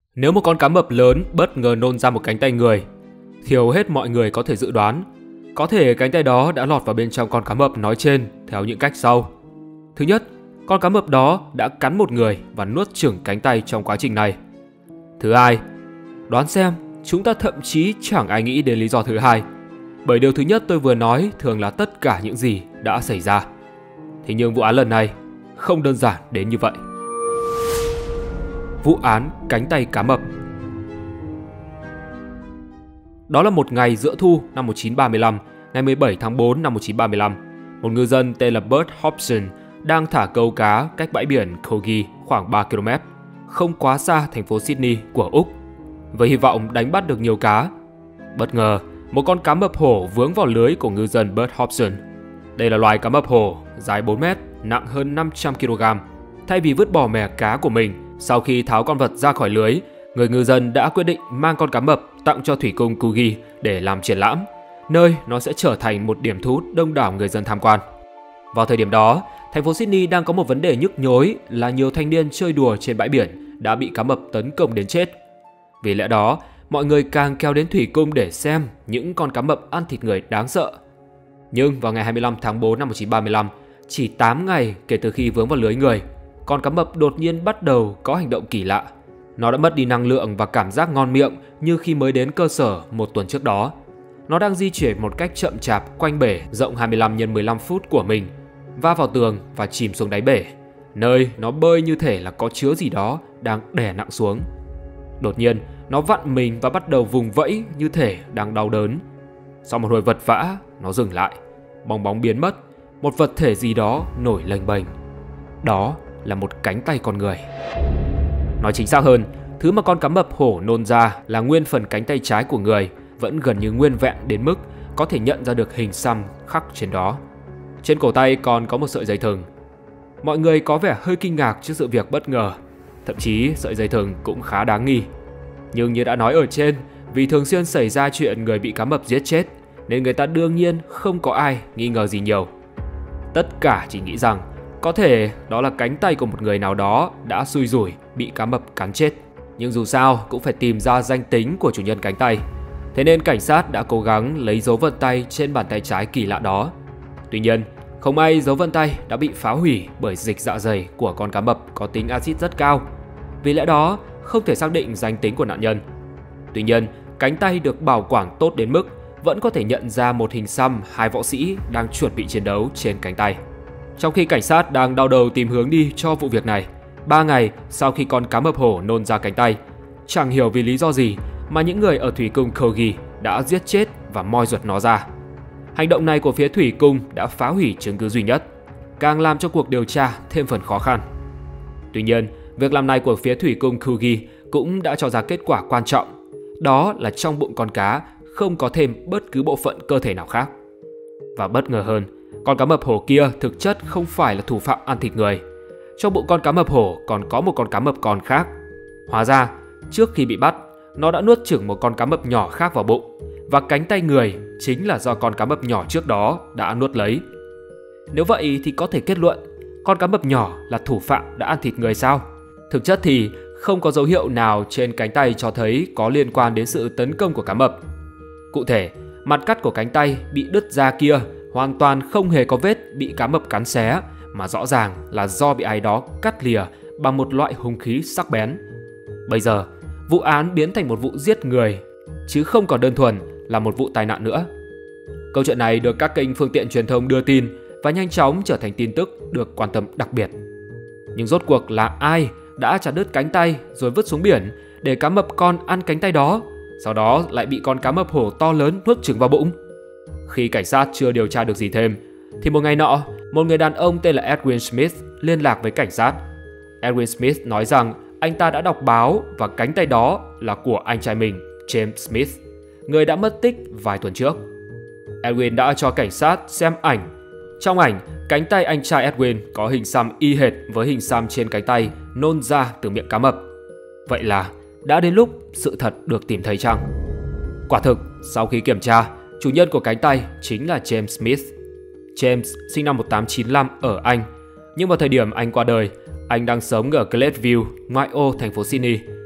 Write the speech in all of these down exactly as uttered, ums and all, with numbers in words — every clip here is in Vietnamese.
Nếu một con cá mập lớn bất ngờ nôn ra một cánh tay người, thì hầu hết mọi người có thể dự đoán có thể cánh tay đó đã lọt vào bên trong con cá mập nói trên theo những cách sau. Thứ nhất, con cá mập đó đã cắn một người và nuốt chửng cánh tay trong quá trình này. Thứ hai, đoán xem chúng ta thậm chí chẳng ai nghĩ đến lý do thứ hai, bởi điều thứ nhất tôi vừa nói thường là tất cả những gì đã xảy ra. Thế nhưng vụ án lần này không đơn giản đến như vậy. Vụ án cánh tay cá mập. Đó là một ngày giữa thu năm một nghìn chín trăm ba mươi lăm, ngày mười bảy tháng tư năm một nghìn chín trăm ba mươi lăm, một ngư dân tên là Bert Hobson đang thả câu cá cách bãi biển Coogee khoảng ba ki lô mét, không quá xa thành phố Sydney của Úc, với hy vọng đánh bắt được nhiều cá. Bất ngờ, một con cá mập hổ vướng vào lưới của ngư dân Bert Hobson. Đây là loài cá mập hổ dài bốn mét, nặng hơn năm trăm ki lô gam. Thay vì vứt bỏ mẻ cá của mình, sau khi tháo con vật ra khỏi lưới, người ngư dân đã quyết định mang con cá mập tặng cho thủy cung Coogee để làm triển lãm, nơi nó sẽ trở thành một điểm thu hút đông đảo người dân tham quan. Vào thời điểm đó, thành phố Sydney đang có một vấn đề nhức nhối là nhiều thanh niên chơi đùa trên bãi biển đã bị cá mập tấn công đến chết. Vì lẽ đó, mọi người càng kéo đến thủy cung để xem những con cá mập ăn thịt người đáng sợ. Nhưng vào ngày hai mươi lăm tháng tư năm một nghìn chín trăm ba mươi lăm, chỉ tám ngày kể từ khi vướng vào lưới người, con cá mập đột nhiên bắt đầu có hành động kỳ lạ. Nó đã mất đi năng lượng và cảm giác ngon miệng như khi mới đến cơ sở một tuần trước đó. Nó đang di chuyển một cách chậm chạp quanh bể rộng hai mươi lăm nhân mười lăm phút của mình, va vào tường và chìm xuống đáy bể, nơi nó bơi như thể là có chứa gì đó đang đè nặng xuống. Đột nhiên, nó vặn mình và bắt đầu vùng vẫy như thể đang đau đớn. Sau một hồi vật vã, nó dừng lại, bong bóng biến mất, một vật thể gì đó nổi lềnh bềnh. Đó là một cánh tay con người. Nói chính xác hơn, thứ mà con cá mập hổ nôn ra là nguyên phần cánh tay trái của người, vẫn gần như nguyên vẹn đến mức có thể nhận ra được hình xăm khắc trên đó. Trên cổ tay còn có một sợi dây thừng. Mọi người có vẻ hơi kinh ngạc trước sự việc bất ngờ, thậm chí sợi dây thừng cũng khá đáng nghi. Nhưng như đã nói ở trên, vì thường xuyên xảy ra chuyện người bị cá mập giết chết, nên người ta đương nhiên không có ai nghi ngờ gì nhiều. Tất cả chỉ nghĩ rằng có thể đó là cánh tay của một người nào đó đã xui rủi bị cá mập cắn chết. Nhưng dù sao cũng phải tìm ra danh tính của chủ nhân cánh tay. Thế nên cảnh sát đã cố gắng lấy dấu vân tay trên bàn tay trái kỳ lạ đó. Tuy nhiên, không may dấu vân tay đã bị phá hủy bởi dịch dạ dày của con cá mập có tính axit rất cao. Vì lẽ đó, không thể xác định danh tính của nạn nhân. Tuy nhiên, cánh tay được bảo quản tốt đến mức vẫn có thể nhận ra một hình xăm hai võ sĩ đang chuẩn bị chiến đấu trên cánh tay. Trong khi cảnh sát đang đau đầu tìm hướng đi cho vụ việc này, ba ngày sau khi con cá mập hổ nôn ra cánh tay, chẳng hiểu vì lý do gì mà những người ở thủy cung Coogee đã giết chết và moi ruột nó ra. Hành động này của phía thủy cung đã phá hủy chứng cứ duy nhất, càng làm cho cuộc điều tra thêm phần khó khăn. Tuy nhiên, việc làm này của phía thủy cung Coogee cũng đã cho ra kết quả quan trọng, đó là trong bụng con cá không có thêm bất cứ bộ phận cơ thể nào khác. Và bất ngờ hơn, con cá mập hổ kia thực chất không phải là thủ phạm ăn thịt người. Trong bụng con cá mập hổ còn có một con cá mập con khác. Hóa ra, trước khi bị bắt, nó đã nuốt chửng một con cá mập nhỏ khác vào bụng, và cánh tay người chính là do con cá mập nhỏ trước đó đã nuốt lấy. Nếu vậy thì có thể kết luận con cá mập nhỏ là thủ phạm đã ăn thịt người sao? Thực chất thì không có dấu hiệu nào trên cánh tay cho thấy có liên quan đến sự tấn công của cá mập. Cụ thể, mặt cắt của cánh tay bị đứt ra kia hoàn toàn không hề có vết bị cá mập cắn xé, mà rõ ràng là do bị ai đó cắt lìa bằng một loại hung khí sắc bén. Bây giờ, vụ án biến thành một vụ giết người, chứ không còn đơn thuần là một vụ tai nạn nữa. Câu chuyện này được các kênh phương tiện truyền thông đưa tin và nhanh chóng trở thành tin tức được quan tâm đặc biệt. Nhưng rốt cuộc là ai đã chặt đứt cánh tay rồi vứt xuống biển để cá mập con ăn cánh tay đó, sau đó lại bị con cá mập hổ to lớn nuốt chửng vào bụng? Khi cảnh sát chưa điều tra được gì thêm, thì một ngày nọ, một người đàn ông tên là Edwin Smith liên lạc với cảnh sát. Edwin Smith nói rằng anh ta đã đọc báo và cánh tay đó là của anh trai mình, James Smith, người đã mất tích vài tuần trước. Edwin đã cho cảnh sát xem ảnh. Trong ảnh, cánh tay anh trai Edwin có hình xăm y hệt với hình xăm trên cánh tay nôn ra từ miệng cá mập. Vậy là đã đến lúc sự thật được tìm thấy chăng? Quả thực, sau khi kiểm tra, chủ nhân của cánh tay chính là James Smith. James sinh năm một nghìn tám trăm chín mươi lăm ở Anh, nhưng vào thời điểm anh qua đời, anh đang sống ở Gladview, ngoại ô thành phố Sydney.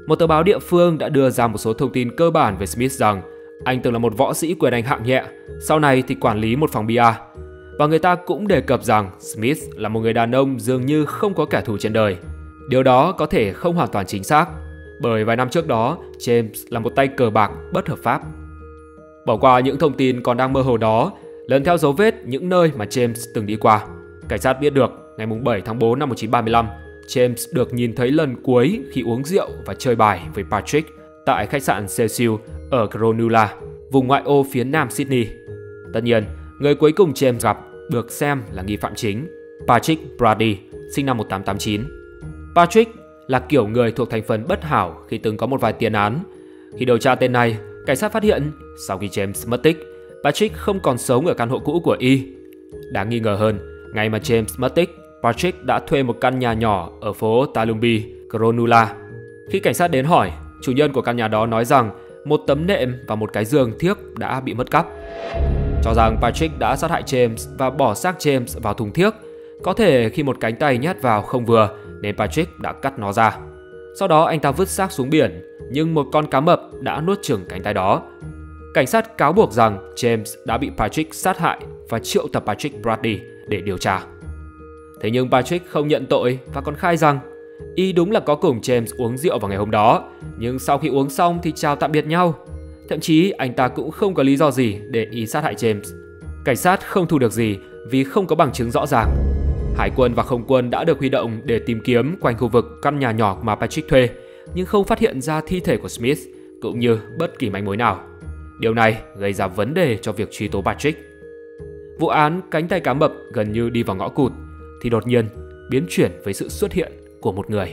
Một tờ báo địa phương đã đưa ra một số thông tin cơ bản về Smith rằng anh từng là một võ sĩ quyền Anh hạng nhẹ, sau này thì quản lý một phòng bia. Và người ta cũng đề cập rằng Smith là một người đàn ông dường như không có kẻ thù trên đời. Điều đó có thể không hoàn toàn chính xác, bởi vài năm trước đó, James là một tay cờ bạc bất hợp pháp. Bỏ qua những thông tin còn đang mơ hồ đó, lần theo dấu vết những nơi mà James từng đi qua, cảnh sát biết được ngày bảy tháng tư năm một nghìn chín trăm ba mươi lăm, James được nhìn thấy lần cuối khi uống rượu và chơi bài với Patrick tại khách sạn Cecil ở Cronulla, vùng ngoại ô phía nam Sydney. Tất nhiên, người cuối cùng James gặp được xem là nghi phạm chính, Patrick Brady, sinh năm một nghìn tám trăm tám mươi chín. Patrick là kiểu người thuộc thành phần bất hảo khi từng có một vài tiền án. Khi điều tra tên này, cảnh sát phát hiện sau khi James mất tích, Patrick không còn sống ở căn hộ cũ của y. Đáng nghi ngờ hơn, ngày mà James mất tích, Patrick đã thuê một căn nhà nhỏ ở phố Talumbi, Cronulla. Khi cảnh sát đến hỏi, chủ nhân của căn nhà đó nói rằng một tấm nệm và một cái giường thiếc đã bị mất cắp. Cho rằng Patrick đã sát hại James và bỏ xác James vào thùng thiếc. Có thể khi một cánh tay nhét vào không vừa nên Patrick đã cắt nó ra. Sau đó anh ta vứt xác xuống biển, nhưng một con cá mập đã nuốt chửng cánh tay đó. Cảnh sát cáo buộc rằng James đã bị Patrick sát hại và triệu tập Patrick Brady để điều tra. Thế nhưng Patrick không nhận tội và còn khai rằng y đúng là có cùng James uống rượu vào ngày hôm đó, nhưng sau khi uống xong thì chào tạm biệt nhau. Thậm chí anh ta cũng không có lý do gì để y sát hại James. Cảnh sát không thu được gì vì không có bằng chứng rõ ràng. Hải quân và không quân đã được huy động để tìm kiếm quanh khu vực căn nhà nhỏ mà Patrick thuê, nhưng không phát hiện ra thi thể của Smith cũng như bất kỳ manh mối nào. Điều này gây ra vấn đề cho việc truy tố Patrick. Vụ án cánh tay cá mập gần như đi vào ngõ cụt thì đột nhiên biến chuyển với sự xuất hiện của một người.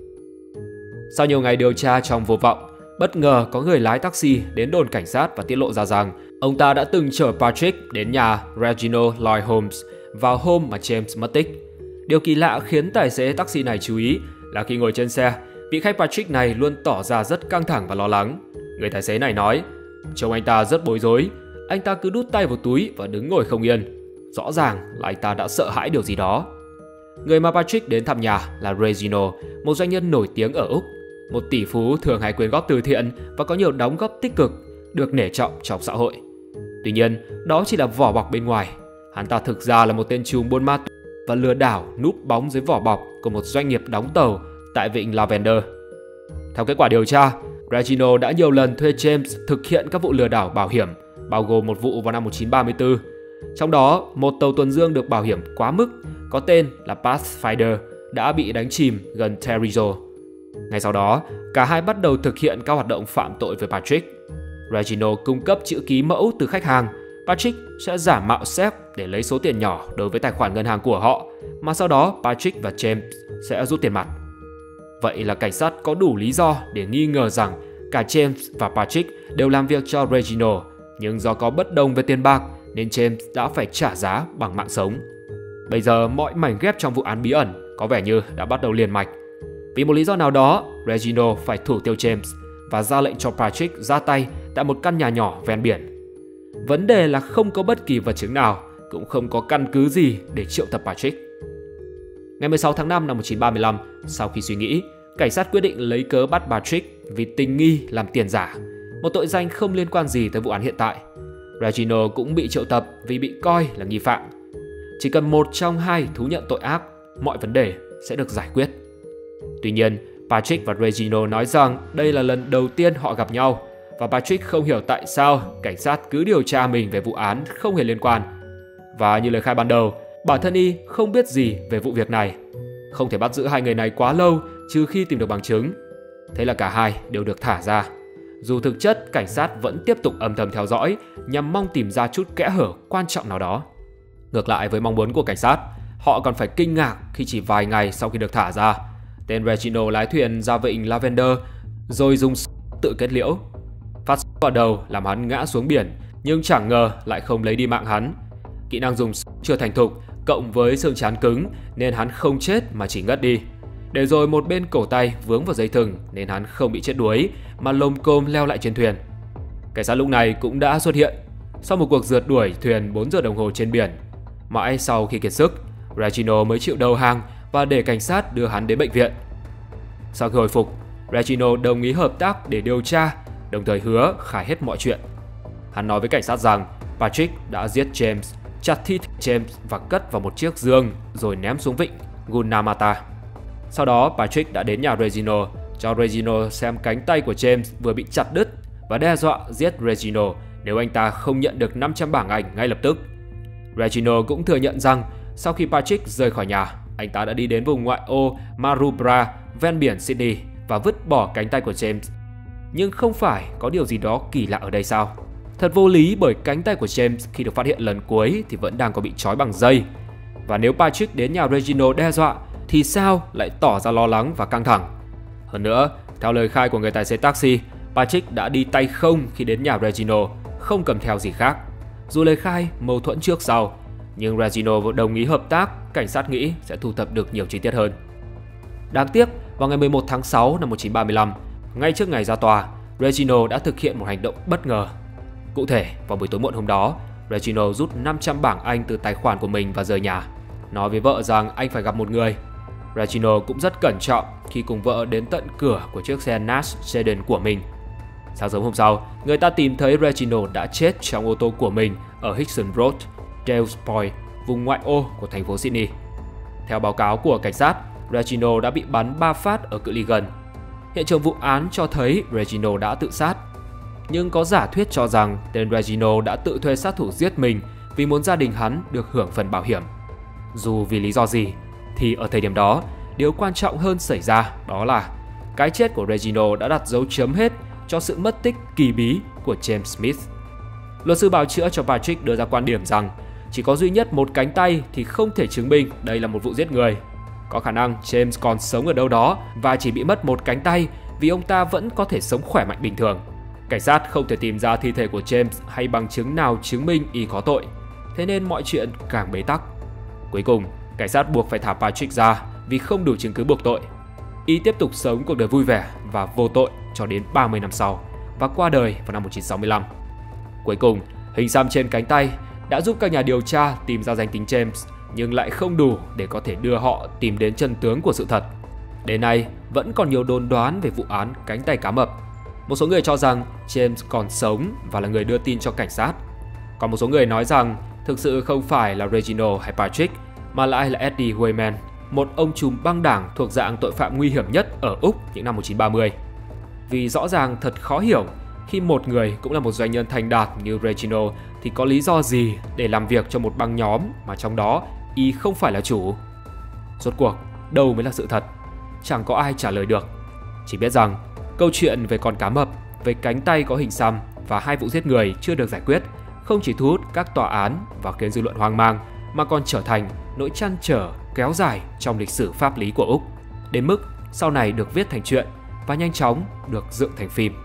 Sau nhiều ngày điều tra trong vô vọng, bất ngờ có người lái taxi đến đồn cảnh sát và tiết lộ ra rằng ông ta đã từng chở Patrick đến nhà Reginald Lloyd Holmes vào hôm mà James mất tích. Điều kỳ lạ khiến tài xế taxi này chú ý là khi ngồi trên xe, vị khách Patrick này luôn tỏ ra rất căng thẳng và lo lắng. Người tài xế này nói, trông anh ta rất bối rối, anh ta cứ đút tay vào túi và đứng ngồi không yên. Rõ ràng là anh ta đã sợ hãi điều gì đó. Người mà Patrick đến thăm nhà là Reginald, một doanh nhân nổi tiếng ở Úc, một tỷ phú thường hay quyên góp từ thiện và có nhiều đóng góp tích cực, được nể trọng trong xã hội. Tuy nhiên, đó chỉ là vỏ bọc bên ngoài. Hắn ta thực ra là một tên trùm buôn ma túy và lừa đảo núp bóng dưới vỏ bọc của một doanh nghiệp đóng tàu tại vịnh Lavender. Theo kết quả điều tra, Reginald đã nhiều lần thuê James thực hiện các vụ lừa đảo bảo hiểm, bao gồm một vụ vào năm một nghìn chín trăm ba mươi tư. Trong đó, một tàu tuần dương được bảo hiểm quá mức, có tên là Pathfinder, đã bị đánh chìm gần Terrigal. Ngay sau đó, cả hai bắt đầu thực hiện các hoạt động phạm tội với Patrick. Reginald cung cấp chữ ký mẫu từ khách hàng. Patrick sẽ giả mạo sếp để lấy số tiền nhỏ đối với tài khoản ngân hàng của họ, mà sau đó Patrick và James sẽ rút tiền mặt. Vậy là cảnh sát có đủ lý do để nghi ngờ rằng cả James và Patrick đều làm việc cho Reginald, nhưng do có bất đồng về tiền bạc nên James đã phải trả giá bằng mạng sống. Bây giờ mọi mảnh ghép trong vụ án bí ẩn có vẻ như đã bắt đầu liền mạch. Vì một lý do nào đó, Reginald phải thủ tiêu James và ra lệnh cho Patrick ra tay tại một căn nhà nhỏ ven biển. Vấn đề là không có bất kỳ vật chứng nào, cũng không có căn cứ gì để triệu tập Patrick. Ngày mười sáu tháng năm năm một nghìn chín trăm ba mươi lăm, sau khi suy nghĩ, cảnh sát quyết định lấy cớ bắt Patrick vì tình nghi làm tiền giả, một tội danh không liên quan gì tới vụ án hiện tại. Reginald cũng bị triệu tập vì bị coi là nghi phạm. Chỉ cần một trong hai thú nhận tội ác, mọi vấn đề sẽ được giải quyết. Tuy nhiên, Patrick và Reginald nói rằng đây là lần đầu tiên họ gặp nhau và Patrick không hiểu tại sao cảnh sát cứ điều tra mình về vụ án không hề liên quan. Và như lời khai ban đầu, bản thân y không biết gì về vụ việc này. Không thể bắt giữ hai người này quá lâu trừ khi tìm được bằng chứng. Thế là cả hai đều được thả ra. Dù thực chất cảnh sát vẫn tiếp tục âm thầm theo dõi nhằm mong tìm ra chút kẽ hở quan trọng nào đó. Ngược lại với mong muốn của cảnh sát, họ còn phải kinh ngạc khi chỉ vài ngày sau khi được thả ra, tên Reginald lái thuyền ra vịnh Lavender rồi dùng tự kết liễu. Phát vào đầu làm hắn ngã xuống biển, nhưng chẳng ngờ lại không lấy đi mạng hắn. Kỹ năng dùng chưa thành thục cộng với xương trán cứng nên hắn không chết mà chỉ ngất đi. Để rồi một bên cổ tay vướng vào dây thừng nên hắn không bị chết đuối mà lồm cồm leo lại trên thuyền. Cảnh sát lúc này cũng đã xuất hiện. Sau một cuộc rượt đuổi thuyền bốn giờ đồng hồ trên biển, mãi sau khi kiệt sức, Reginald mới chịu đầu hàng và để cảnh sát đưa hắn đến bệnh viện. Sau khi hồi phục, Reginald đồng ý hợp tác để điều tra, đồng thời hứa khai hết mọi chuyện. Hắn nói với cảnh sát rằng Patrick đã giết James, chặt thịt James và cất vào một chiếc giường rồi ném xuống vịnh Gunnamatta. Sau đó Patrick đã đến nhà Reginald, cho Reginald xem cánh tay của James vừa bị chặt đứt và đe dọa giết Reginald nếu anh ta không nhận được năm trăm bảng Anh ngay lập tức. Reginald cũng thừa nhận rằng sau khi Patrick rời khỏi nhà, anh ta đã đi đến vùng ngoại ô Maroubra ven biển Sydney và vứt bỏ cánh tay của James. Nhưng không phải có điều gì đó kỳ lạ ở đây sao? Thật vô lý bởi cánh tay của James khi được phát hiện lần cuối thì vẫn đang có bị trói bằng dây. Và nếu Patrick đến nhà Reginald đe dọa thì sao lại tỏ ra lo lắng và căng thẳng? Hơn nữa, theo lời khai của người tài xế taxi, Patrick đã đi tay không khi đến nhà Reginald, không cầm theo gì khác. Dù lời khai mâu thuẫn trước sau, nhưng Reginald vẫn đồng ý hợp tác, cảnh sát nghĩ sẽ thu thập được nhiều chi tiết hơn. Đáng tiếc, vào ngày mười một tháng sáu năm một nghìn chín trăm ba mươi lăm, ngay trước ngày ra tòa, Reginald đã thực hiện một hành động bất ngờ. Cụ thể, vào buổi tối muộn hôm đó, Reginald rút năm trăm bảng Anh từ tài khoản của mình và rời nhà, nói với vợ rằng anh phải gặp một người. Reginald cũng rất cẩn trọng khi cùng vợ đến tận cửa của chiếc xe Nash Sedan của mình. Sáng sớm hôm sau, người ta tìm thấy Reginald đã chết trong ô tô của mình ở Hickson Road, Dales Point, vùng ngoại ô của thành phố Sydney. Theo báo cáo của cảnh sát, Reginald đã bị bắn ba phát ở cự ly gần. Hiện trường vụ án cho thấy Reginald đã tự sát. Nhưng có giả thuyết cho rằng tên Reginald đã tự thuê sát thủ giết mình vì muốn gia đình hắn được hưởng phần bảo hiểm. Dù vì lý do gì, thì ở thời điểm đó, điều quan trọng hơn xảy ra đó là cái chết của Reginald đã đặt dấu chấm hết cho sự mất tích kỳ bí của James Smith. Luật sư bào chữa cho Patrick đưa ra quan điểm rằng chỉ có duy nhất một cánh tay thì không thể chứng minh đây là một vụ giết người. Có khả năng James còn sống ở đâu đó và chỉ bị mất một cánh tay vì ông ta vẫn có thể sống khỏe mạnh bình thường. Cảnh sát không thể tìm ra thi thể của James hay bằng chứng nào chứng minh y có tội, thế nên mọi chuyện càng bế tắc. Cuối cùng, cảnh sát buộc phải thả Patrick ra vì không đủ chứng cứ buộc tội. Y tiếp tục sống cuộc đời vui vẻ và vô tội cho đến ba mươi năm sau và qua đời vào năm một nghìn chín trăm sáu mươi lăm. Cuối cùng, hình xăm trên cánh tay đã giúp các nhà điều tra tìm ra danh tính James, nhưng lại không đủ để có thể đưa họ tìm đến chân tướng của sự thật. Đến nay, vẫn còn nhiều đồn đoán về vụ án cánh tay cá mập. Một số người cho rằng James còn sống và là người đưa tin cho cảnh sát. Còn một số người nói rằng thực sự không phải là Reginald hay Patrick, mà lại là Eddie Wayman, một ông trùm băng đảng thuộc dạng tội phạm nguy hiểm nhất ở Úc những năm một nghìn chín trăm ba mươi. Vì rõ ràng thật khó hiểu khi một người cũng là một doanh nhân thành đạt như Reginald thì có lý do gì để làm việc cho một băng nhóm mà trong đó y không phải là chủ. Rốt cuộc, đâu mới là sự thật? Chẳng có ai trả lời được. Chỉ biết rằng câu chuyện về con cá mập, về cánh tay có hình xăm và hai vụ giết người chưa được giải quyết không chỉ thu hút các tòa án và khiến dư luận hoang mang, mà còn trở thành nỗi trăn trở kéo dài trong lịch sử pháp lý của Úc, đến mức sau này được viết thành truyện và nhanh chóng được dựng thành phim.